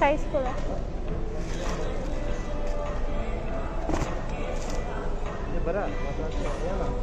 साइज पूरा ये बड़ा मतलब ये ना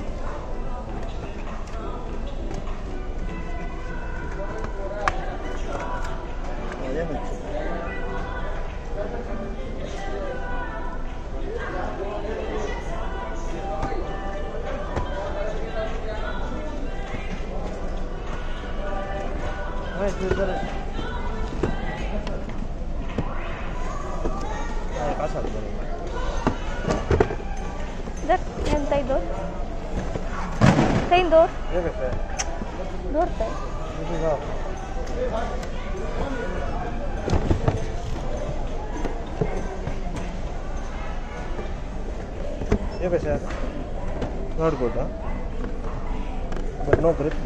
ये है हाँ इधर ఎంత ಇದು ಕೈಂದು ಹೇಗೆ ಸರ್ ನೋಡ್ತಾ ಇದು ಹೇಗೆ ಸರ್ ನೋಡ್ಬೋದಾ but no grip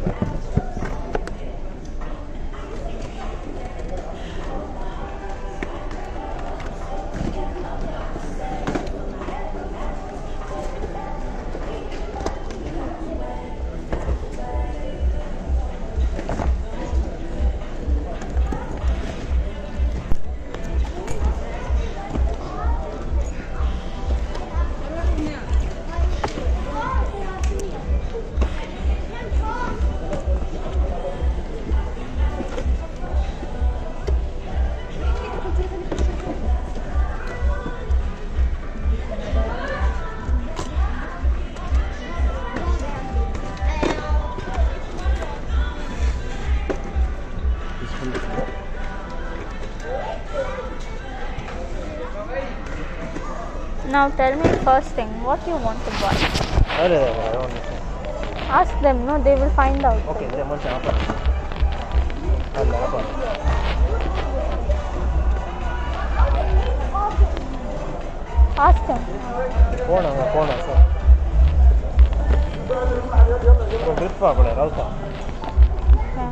Now tell me first thing, what you want to buy? I don't know. Ask them, no, they will find out. Okay, they want to happen. Ask them. Phone, sir. So grip pade, rauta. Yeah.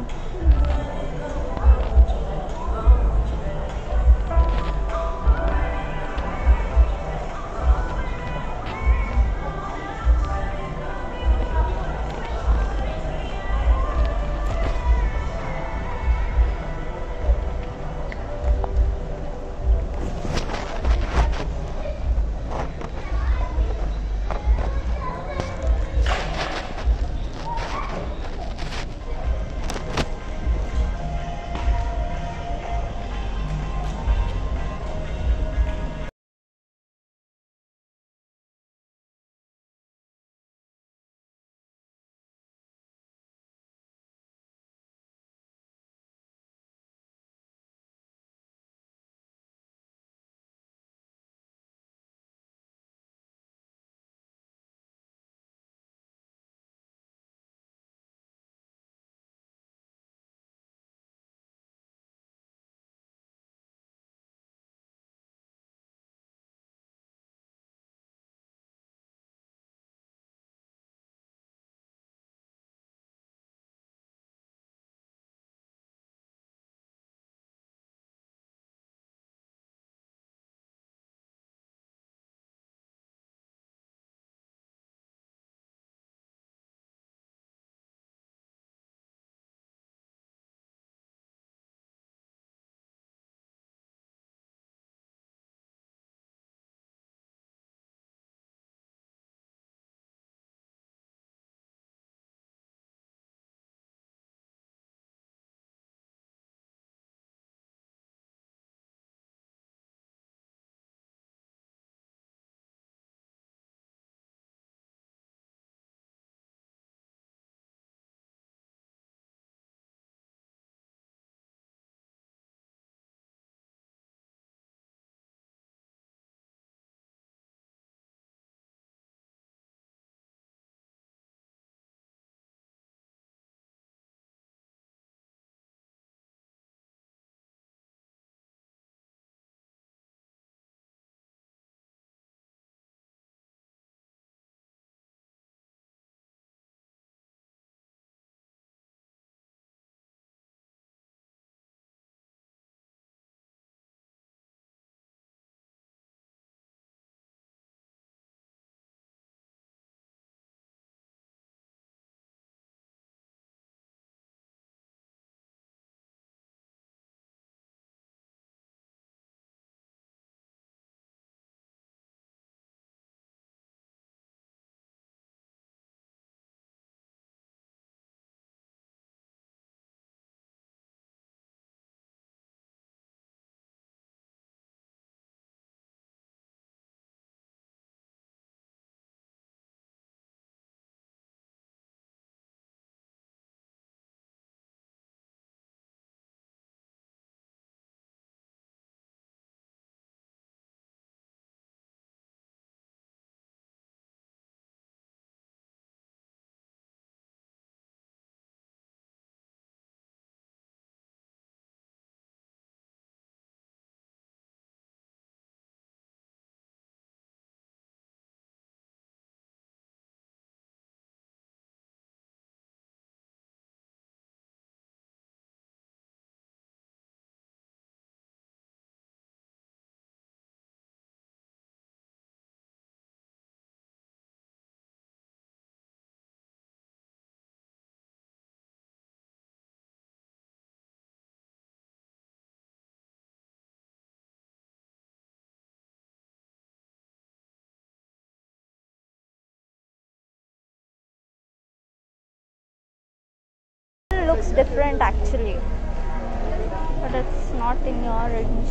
looks different actually, but it's not in your range.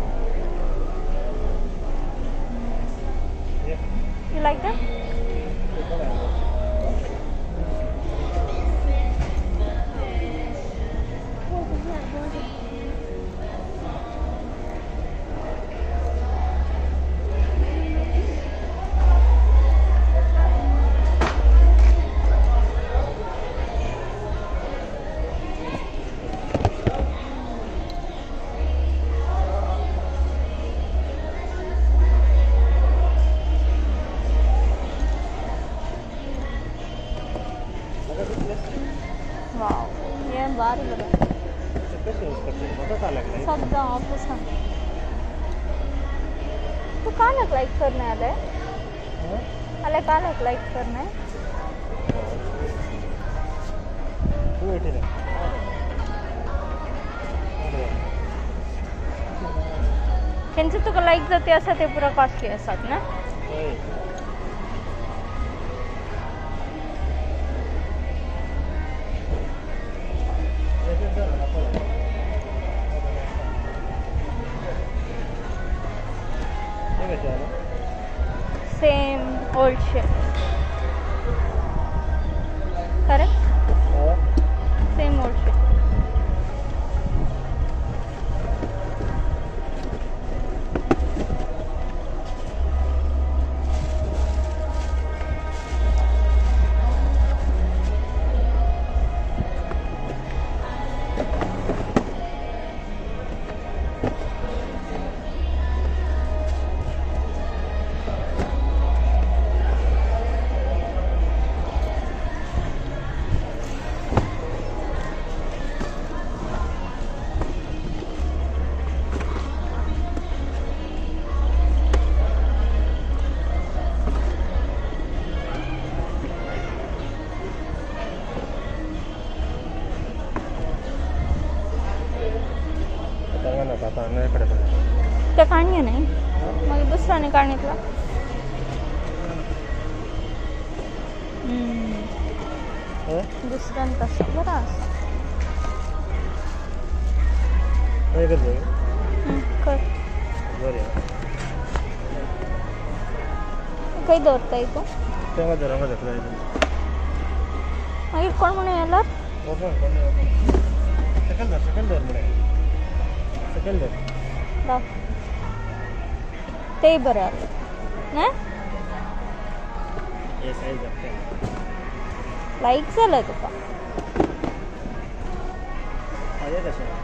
Yeah. You like that? Wow, ये बार बड़ा सब the office है. तू कालक लाइक करने आले? आले कालक लाइक करने? त्यांचे तुका लाईक जाते असं ते पुरा कॉस्टली असतात ना. Same old shape. Correct. Same old shape. त्या काढणे नाही मग दुसऱ्याने काढणीतला. दुसऱ्याने कसं बरं कर काही दौरताय तू मागीर कोण म्हणून येणार. ते बरं ना लाईक झालं तुका.